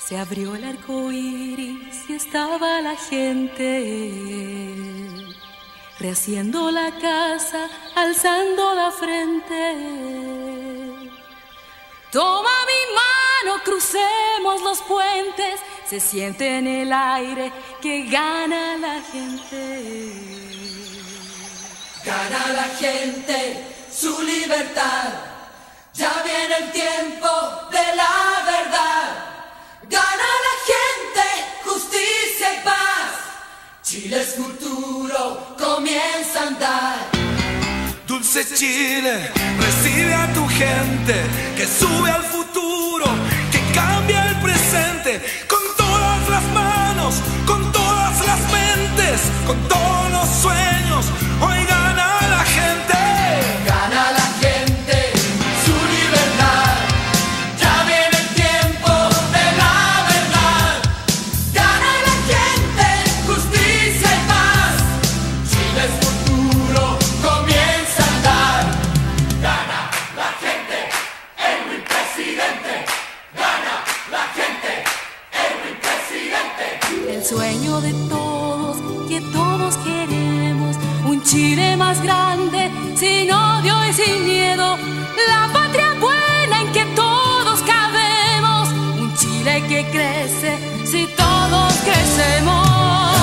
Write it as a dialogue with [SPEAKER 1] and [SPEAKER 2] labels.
[SPEAKER 1] Se abrió el arco iris y estaba la gente rehaciendo la casa, alzando la frente. Toma mi mano, crucemos los puentes. Se siente en el aire que gana la gente.
[SPEAKER 2] Gana la gente su libertad. Ya viene el tiempo de la verdad. Gana la gente justicia y paz. Chile es futuro, comienza a andar.
[SPEAKER 3] Dulce Chile, recibe a tu gente que sube al futuro, que cambia el presente. Con todas las manos, con todas las mentes, con todos los sueños, hoy gana la gente.
[SPEAKER 2] Gana la gente su libertad. Ya viene el tiempo de la verdad. Gana la gente justicia y paz. Chile es futuro, comienza a andar. Gana la gente, Elwin presidente. Gana la gente, Elwin presidente.
[SPEAKER 1] El sueño de todos, que todos queremos, un Chile más grande, sin odio y sin miedo, la patria buena en que todos cabemos, un Chile que crece si todos crecemos.